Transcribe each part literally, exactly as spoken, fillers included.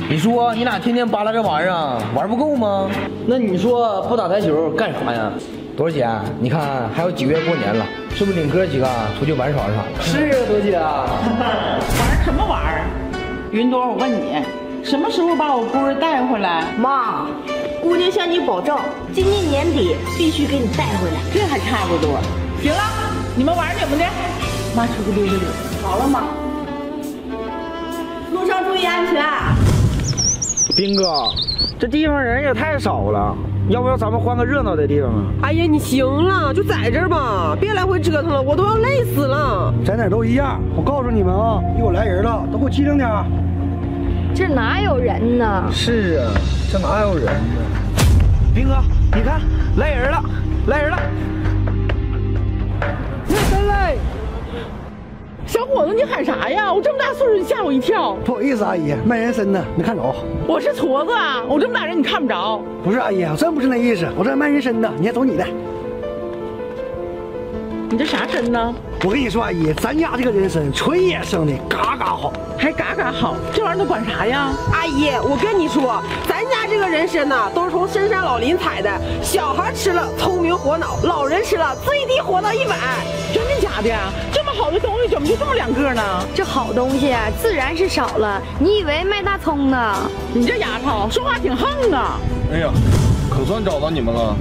你说你俩天天扒拉这玩意儿，玩不够吗？那你说不打台球干啥呀？多少钱？你看还有几个月过年了，是不是领哥几个出去玩耍耍？是啊，多姐啊。 玩什么玩儿？云朵，我问你，什么时候把我姑儿带回来？ 妈，姑娘向你保证，今年年底必须给你带回来。 这还差不多。行了，你们玩你们的，妈出去溜达溜达。 好了，妈。路上注意安全。 斌哥，这地方人也太少了，要不要咱们换个热闹的地方啊？ 哎呀，你行了，就在这儿吧，别来回折腾了，我都要累死了。 在哪儿都一样，我告诉你们啊，一会儿来人了，都给我机灵点。 这哪有人呢？ 是啊，这哪有人呢？斌哥，你看来人了，来人了！ 真来！小伙子，你喊啥呀？我这么大岁数，你吓我一跳。 不好意思，阿姨，卖人参呢，没看着。 我是矬子啊，我这么大人你看不着。 不是阿姨，我真不是那意思，我这卖人参的，你还走你的。 你这啥参呢？ 我跟你说，阿姨，咱家这个人参纯野生的，嘎嘎好， 还嘎嘎好，这玩意儿都管啥呀？ 阿姨，我跟你说，咱家这个人参呢，都是从深山老林采的，小孩吃了聪明活脑，老人吃了最低活到一百。 真的假的呀？这么好的东西，怎么就这么两个呢？ 这好东西啊，自然是少了。你以为卖大葱呢？ 你这丫头说话挺横啊！ 哎呀，可算找到你们了。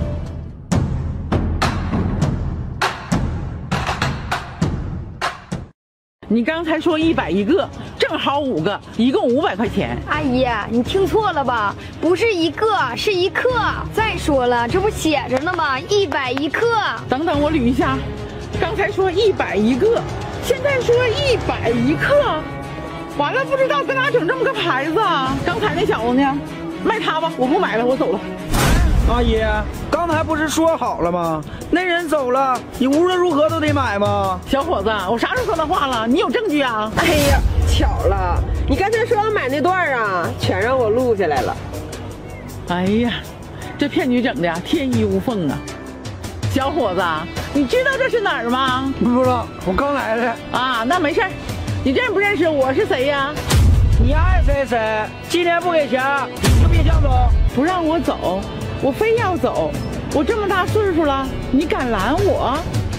你刚才说一百一个，正好五个，一共五百块钱。 阿姨，你听错了吧？不是一个，是一克。再说了，这不写着呢吗？一百一克。 等等，我捋一下。刚才说一百一个，现在说一百一克。完了，不知道搁哪整这么个牌子啊？刚才那小子呢？卖他吧，我不买了，我走了。 阿姨，刚才不是说好了吗？那人走了，你无论如何都得买吗？ 小伙子，我啥时候说那话了？你有证据啊？ 哎呀，巧了，你刚才说要买那段啊，全让我录下来了。 哎呀，这骗局整的天衣无缝啊！小伙子，你知道这是哪儿吗？ 不知道，我刚来的。 啊，那没事儿。你认不认识我是谁呀？ 你爱谁谁，今天不给钱，你就别想走。 不让我走，我非要走。我这么大岁数了，你敢拦我？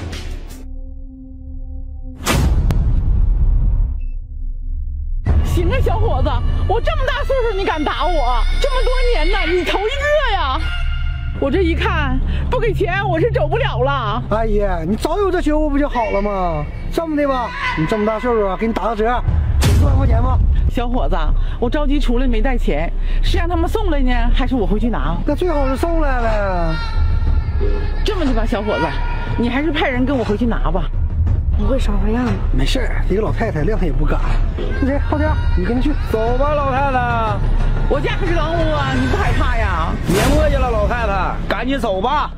行啊，小伙子，我这么大岁数，你敢打我？这么多年呢，你头一个呀！我这一看，不给钱我是走不了了。 阿姨，你早有这觉悟不就好了吗？这么的吧，你这么大岁数啊，给你打个折，四万块钱吧。 小伙子，我着急出来没带钱，是让他们送来呢，还是我回去拿？ 那最好是送来呗。 这么的吧，小伙子，你还是派人跟我回去拿吧。 不会耍花样吧？ 没事儿，一个老太太亮她也不敢。那谁，浩天，你跟他去。走吧，老太太。 我家可是狼屋啊，你不害怕呀？ 别磨叽了，老太太，赶紧走吧。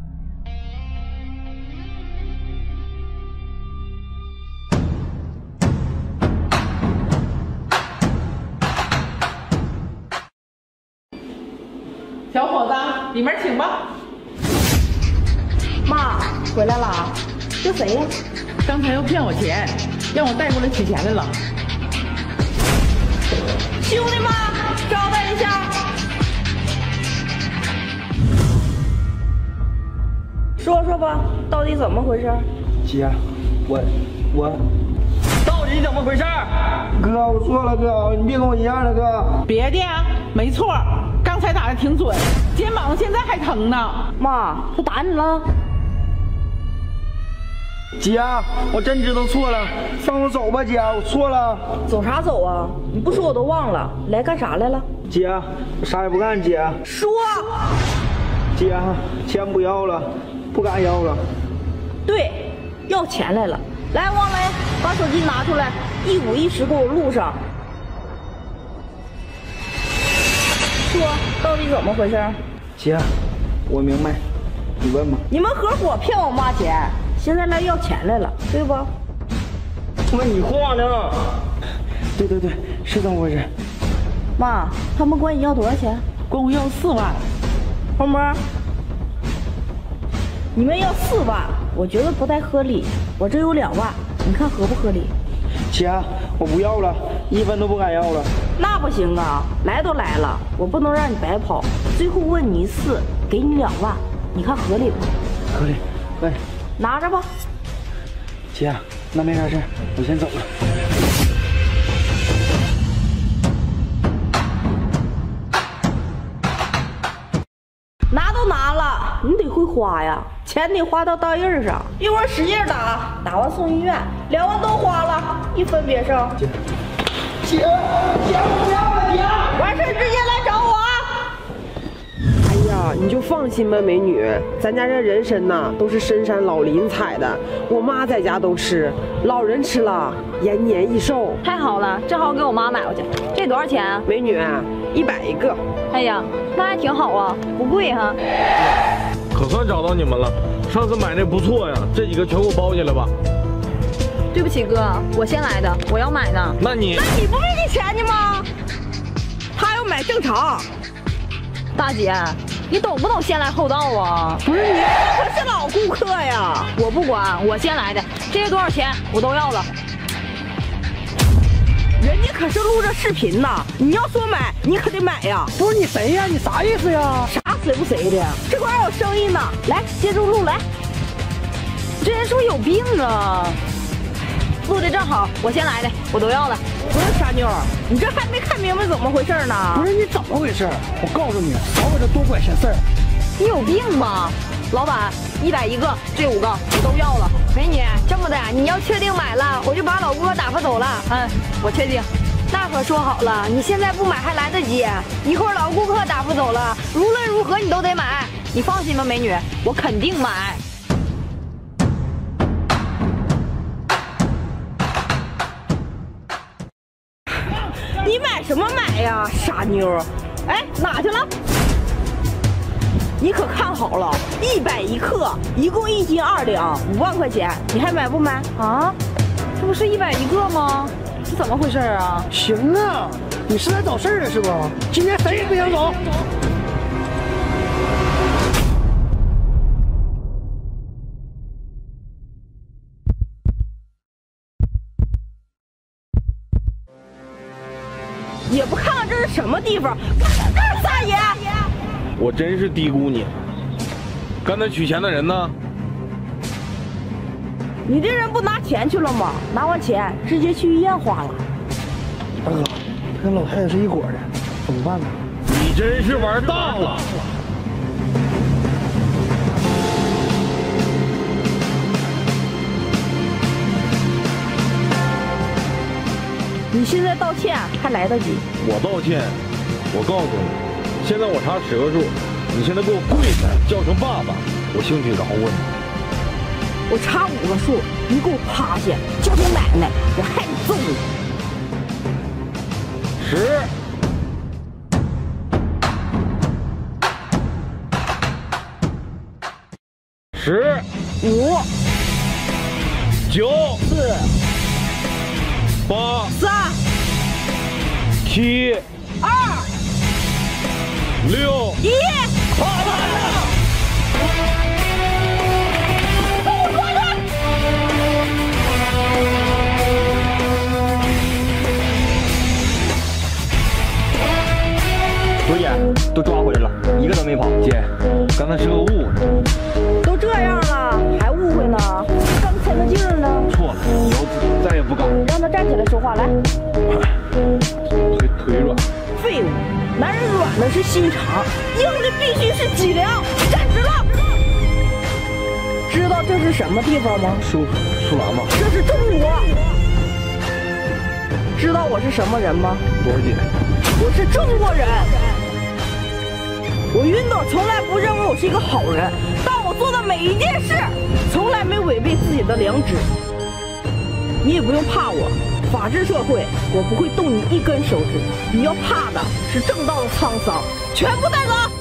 小伙子，里面请吧。 妈，回来了，这谁呀？ 刚才又骗我钱，让我带过来取钱来了。 兄弟们，招待一下。说说吧，到底怎么回事？ 姐，我我到底怎么回事？哥，我错了，哥，你别跟我一样的，哥。 别的呀，没错，刚才打的挺准，肩膀现在还疼呢。 妈，他打你了？ 姐，我真知道错了，放我走吧，姐，我错了。 走啥走啊？你不说我都忘了，来干啥来了？ 姐，我啥也不干，姐。 说。 姐，钱不要了，不敢要了。 对，要钱来了。来，王雷，把手机拿出来，一五一十给我录上。说，到底怎么回事？ 姐，我明白，你问吧。 你们合伙骗我妈钱，现在来要钱来了，对不？ 问你话呢。对对对，是这么回事。 妈，他们管你要多少钱？ 管我要四万。 红波，你们要四万，我觉得不太合理。我这有两万，你看合不合理？ 姐，我不要了， 一分都不敢要了。 那不行啊，来都来了，我不能让你白跑。最后问你一次，给你两万，你看合理不？ 合理，喂， 拿着吧。 姐，那没啥事，我先走了。 拿都拿了，你得会花呀，钱得花到刀刃上。一会儿使劲打，打完送医院，两万都花了，一分别剩。 姐，姐，姐，不要了，姐！ 完事直接来找我啊！ 哎呀，你就放心吧，美女，咱家这人参呐都是深山老林采的，我妈在家都吃，老人吃了延年益寿。 太好了，正好给我妈买回去。这多少钱啊？ 美女，一百一个。 哎呀，那还挺好啊，不贵哈。 可算找到你们了，上次买那不错呀，这几个全给我包起来吧。 对不起哥，我先来的，我要买呢。 那你， 那你不没给钱呢吗？ 他要买正常。 大姐，你懂不懂先来后到啊？ 不是你，我可是老顾客呀。 我不管，我先来的，这些多少钱我都要了。 人家可是录着视频呢，你要说买，你可得买呀。 不是你谁呀？你啥意思呀？ 啥谁不谁的？这块还有生意呢，来接住录来。 这人是不是有病啊？录的正好，我先来的，我都要了。 不是傻妞，你这还没看明白怎么回事呢？ 不是你怎么回事？我告诉你，少搁这多管闲事儿。 你有病吧？老板，一百一个，这五个我都要了。美女，这么的，你要确定买了，我就把老顾客打发走了。嗯，我确定。那可说好了，你现在不买还来得及，一会儿老顾客打发走了，无论如何你都得买。你放心吧，美女，我肯定买。 你买什么买呀，傻妞？哎，哪去了？你可看好了，一百一克，一共一斤二两，五万块钱，你还买不买啊？这不是一百一个吗？这怎么回事啊？ 行啊，你是来找事儿的是不？今天谁也别想走。 也不看看这是什么地方，看看这儿撒野。 我真是低估你。刚才取钱的人呢？ 你这人不拿钱去了吗？拿完钱直接去医院花了。 大哥，他跟老太太是一伙的，怎么办呢？ 你真是玩大了。 你现在道歉还来得及。 我道歉，我告诉你，现在我查十个数，你现在给我跪下，叫声爸爸，我兴许饶过你。 我查五个数，你给我趴下，叫声奶奶，我还得揍你。 十。十。 五。 九。 四。 八。 三。 七。 二。 六。 一。 好了。 周姐，都抓回来了，一个都没跑。 姐，刚才是个误会。 都这样了，还误会呢？刚才的劲儿呢？ 错了，以后再也不敢。 让他站起来说话来。 腿腿软。 废物，男人软的是心肠，硬的必须是脊梁。站直了。知道这是什么地方吗？ 树树兰吗？ 这是中国。知道我是什么人吗？ 多少姐？ 我是中国人。我云朵从来不认为我是一个好人，但我做的每一件事，从来没违背自己的良知。你也不用怕我，法治社会，我不会动你一根手指。你要怕的是正道的沧桑。全部带走。